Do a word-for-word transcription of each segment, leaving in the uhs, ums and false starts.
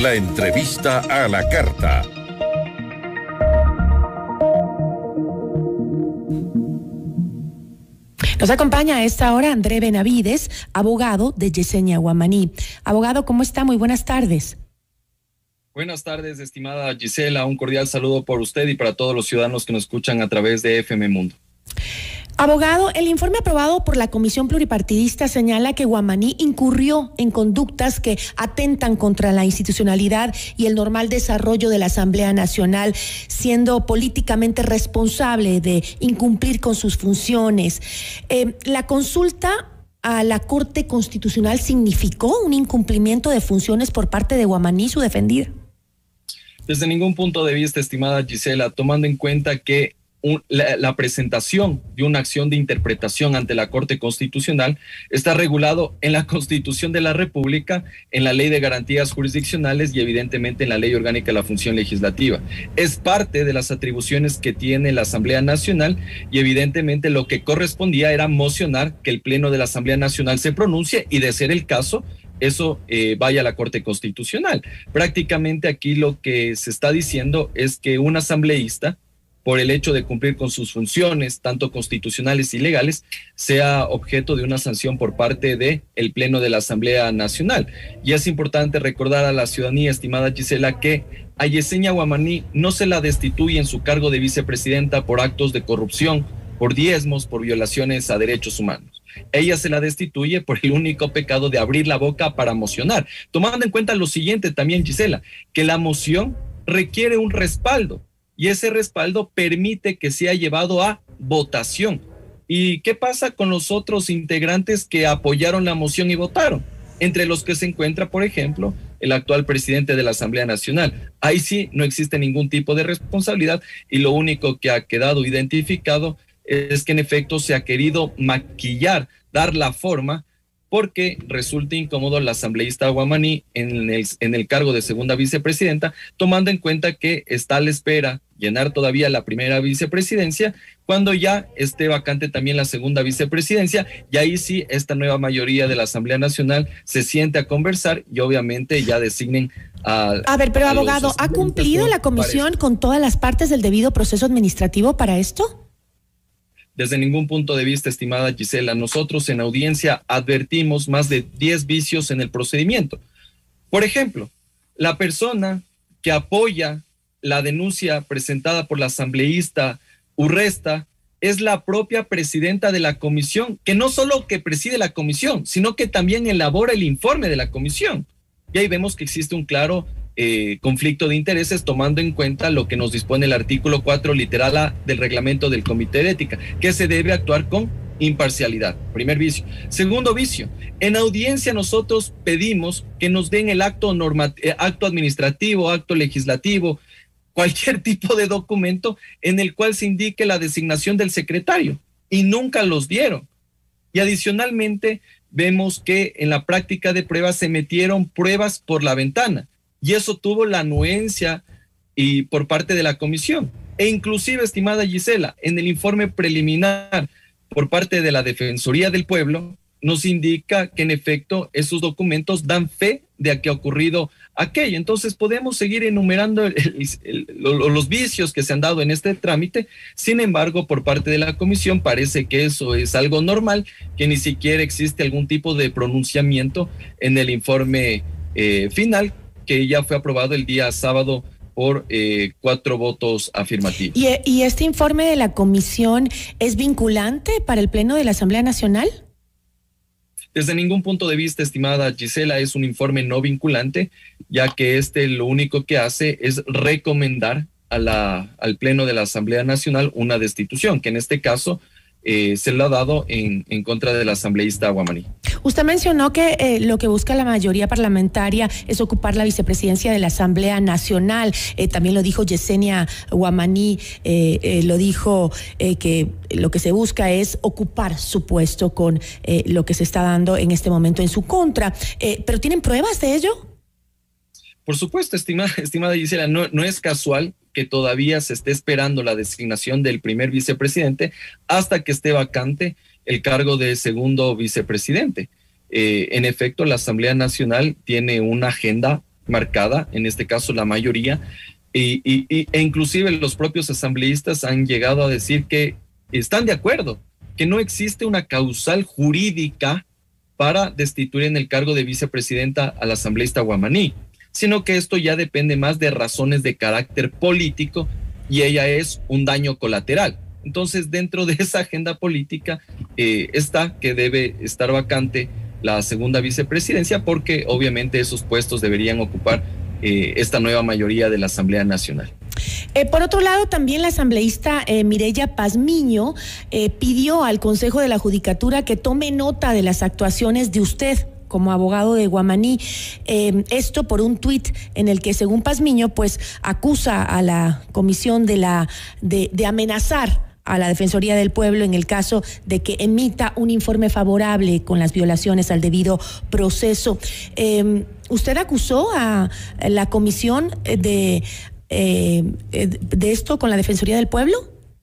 La entrevista a la carta. Nos acompaña a esta hora André Benavides, abogado de Yesenia Guamaní. Abogado, ¿cómo está? Muy buenas tardes. Buenas tardes, estimada Gisela. Un cordial saludo por usted y para todos los ciudadanos que nos escuchan a través de F M Mundo. Abogado, el informe aprobado por la Comisión Pluripartidista señala que Guamaní incurrió en conductas que atentan contra la institucionalidad y el normal desarrollo de la Asamblea Nacional, siendo políticamente responsable de incumplir con sus funciones. Eh, la consulta a la Corte Constitucional significó un incumplimiento de funciones por parte de Guamaní, su defendida. Desde ningún punto de vista, estimada Gisela, tomando en cuenta que Un, la, la presentación de una acción de interpretación ante la Corte Constitucional está regulado en la Constitución de la República, en la Ley de Garantías Jurisdiccionales y evidentemente en la Ley Orgánica de la Función Legislativa. Es parte de las atribuciones que tiene la Asamblea Nacional y evidentemente lo que correspondía era mocionar que el Pleno de la Asamblea Nacional se pronuncie y, de ser el caso, eso eh, vaya a la Corte Constitucional. Prácticamente aquí lo que se está diciendo es que un asambleísta, por el hecho de cumplir con sus funciones, tanto constitucionales y legales, sea objeto de una sanción por parte del Pleno de la Asamblea Nacional. Y es importante recordar a la ciudadanía, estimada Gisela, que a Yesenia Guamaní no se la destituye en su cargo de vicepresidenta por actos de corrupción, por diezmos, por violaciones a derechos humanos. Ella se la destituye por el único pecado de abrir la boca para mocionar, tomando en cuenta lo siguiente también, Gisela, que la moción requiere un respaldo, y ese respaldo permite que sea llevado a votación. ¿Y qué pasa con los otros integrantes que apoyaron la moción y votaron? Entre los que se encuentra, por ejemplo, el actual presidente de la Asamblea Nacional. Ahí sí no existe ningún tipo de responsabilidad y lo único que ha quedado identificado es que en efecto se ha querido maquillar, dar la forma, porque resulta incómodo la asambleísta Guamaní en el, en el cargo de segunda vicepresidenta, tomando en cuenta que está a la espera llenar todavía la primera vicepresidencia, cuando ya esté vacante también la segunda vicepresidencia, y ahí sí esta nueva mayoría de la Asamblea Nacional se siente a conversar y obviamente ya designen a... A ver, pero a abogado, ¿ha cumplido la comisión con todas las partes del debido proceso administrativo para esto? Desde ningún punto de vista, estimada Gisela, nosotros en audiencia advertimos más de diez vicios en el procedimiento. Por ejemplo, la persona que apoya la denuncia presentada por la asambleísta Urresta es la propia presidenta de la comisión, que no solo que preside la comisión, sino que también elabora el informe de la comisión. Y ahí vemos que existe un claro eh, conflicto de intereses, tomando en cuenta lo que nos dispone el artículo cuatro literal A del reglamento del Comité de Ética, que se debe actuar con imparcialidad. Primer vicio. Segundo vicio, en audiencia nosotros pedimos que nos den el acto, norma, eh, acto administrativo, acto legislativo, cualquier tipo de documento en el cual se indique la designación del secretario, y nunca los dieron. Y adicionalmente vemos que en la práctica de pruebas se metieron pruebas por la ventana, y eso tuvo la anuencia y por parte de la comisión. E inclusive, estimada Gisela, en el informe preliminar por parte de la Defensoría del Pueblo nos indica que en efecto esos documentos dan fe de que ha ocurrido aquello. Entonces podemos seguir enumerando el, el, el, los vicios que se han dado en este trámite. Sin embargo, por parte de la comisión parece que eso es algo normal, que ni siquiera existe algún tipo de pronunciamiento en el informe eh, final, que ya fue aprobado el día sábado por eh, cuatro votos afirmativos. ¿Y, ¿Y este informe de la comisión es vinculante para el Pleno de la Asamblea Nacional? Desde ningún punto de vista, estimada Gisela, es un informe no vinculante, ya que este lo único que hace es recomendar a la, al Pleno de la Asamblea Nacional una destitución, que en este caso eh, se lo ha dado en, en contra del asambleísta Guamaní. Usted mencionó que eh, lo que busca la mayoría parlamentaria es ocupar la vicepresidencia de la Asamblea Nacional. Eh, también lo dijo Yesenia Guamaní, eh, eh, lo dijo eh, que lo que se busca es ocupar su puesto con eh, lo que se está dando en este momento en su contra. Eh, ¿Pero tienen pruebas de ello? Por supuesto, estimada, estimada Gisela, no, no es casual que todavía se esté esperando la designación del primer vicepresidente hasta que esté vacante el cargo de segundo vicepresidente. Eh, en efecto, la Asamblea Nacional tiene una agenda marcada, en este caso la mayoría, y, y, y, e inclusive los propios asambleístas han llegado a decir que están de acuerdo, que no existe una causal jurídica para destituir en el cargo de vicepresidenta al asambleísta Wamani, sino que esto ya depende más de razones de carácter político y ella es un daño colateral. Entonces, dentro de esa agenda política eh, está que debe estar vacante la segunda vicepresidencia, porque obviamente esos puestos deberían ocupar eh, esta nueva mayoría de la Asamblea Nacional. Eh, por otro lado, también la asambleísta eh, Mireya Pazmiño eh, pidió al Consejo de la Judicatura que tome nota de las actuaciones de usted como abogado de Wamani, eh, esto por un tuit en el que, según Pazmiño, pues acusa a la comisión de la de, de amenazar a la Defensoría del Pueblo en el caso de que emita un informe favorable con las violaciones al debido proceso. Eh, ¿Usted acusó a la comisión de, eh, de esto con la Defensoría del Pueblo?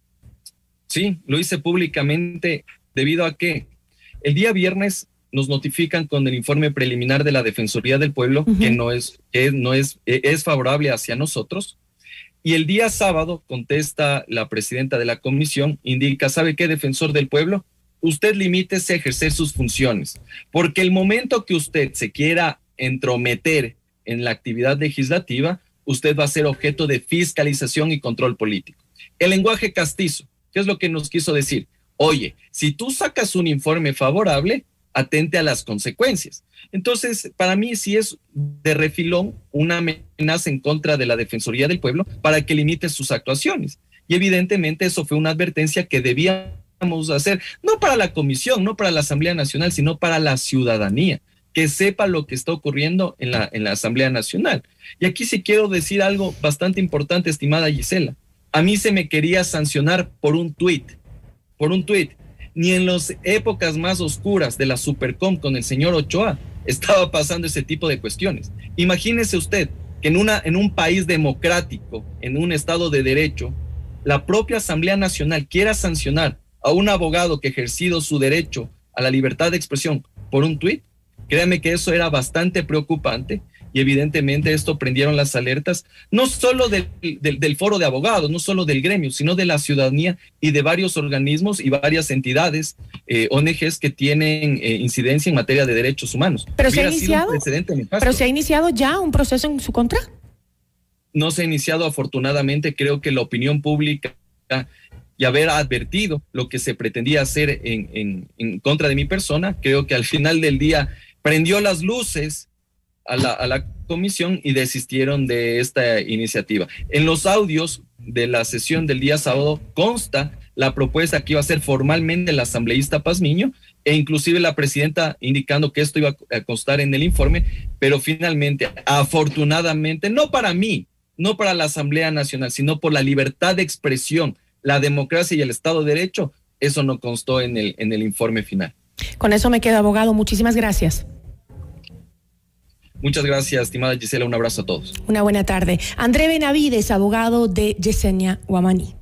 Sí, lo hice públicamente debido a que el día viernes nos notifican con el informe preliminar de la Defensoría del Pueblo uh-huh. que no es que no es es favorable hacia nosotros. Y el día sábado contesta la presidenta de la comisión, indica, ¿sabe qué, defensor del pueblo? Usted limítese a ejercer sus funciones, porque el momento que usted se quiera entrometer en la actividad legislativa, usted va a ser objeto de fiscalización y control político. El lenguaje castizo, ¿qué es lo que nos quiso decir? Oye, si tú sacas un informe favorable, atente a las consecuencias. Entonces, para mí sí es de refilón una amenaza en contra de la Defensoría del Pueblo para que limite sus actuaciones. Y evidentemente eso fue una advertencia que debíamos hacer, no para la comisión, no para la Asamblea Nacional, sino para la ciudadanía, que sepa lo que está ocurriendo en la, en la Asamblea Nacional. Y aquí sí quiero decir algo bastante importante, estimada Gisela. A mí se me quería sancionar por un tuit, por un tuit. Ni en las épocas más oscuras de la Supercom con el señor Ochoa estaba pasando ese tipo de cuestiones. Imagínese usted que en, una, en un país democrático, en un estado de derecho, la propia Asamblea Nacional quiera sancionar a un abogado que ha ejercido su derecho a la libertad de expresión por un tuit. Créame que eso era bastante preocupante y evidentemente esto prendieron las alertas, no solo del, del, del foro de abogados, no solo del gremio, sino de la ciudadanía y de varios organismos y varias entidades, eh, O N Ges que tienen eh, incidencia en materia de derechos humanos. Pero se ha iniciado, pero se ha iniciado ya un proceso en su contra. No se ha iniciado, afortunadamente. Creo que la opinión pública y haber advertido lo que se pretendía hacer en, en, en contra de mi persona, creo que al final del día prendió las luces A la, a la comisión y desistieron de esta iniciativa. En los audios de la sesión del día sábado consta la propuesta que iba a ser formalmente el asambleísta Pazmiño e inclusive la presidenta indicando que esto iba a constar en el informe, pero finalmente, afortunadamente, no para mí, no para la Asamblea Nacional, sino por la libertad de expresión, la democracia y el Estado de Derecho, eso no constó en el, en el informe final. Con eso me quedo, abogado. Muchísimas gracias. Muchas gracias, estimada Gisela. Un abrazo a todos. Una buena tarde. André Benavides, abogado de Yesenia Wamani.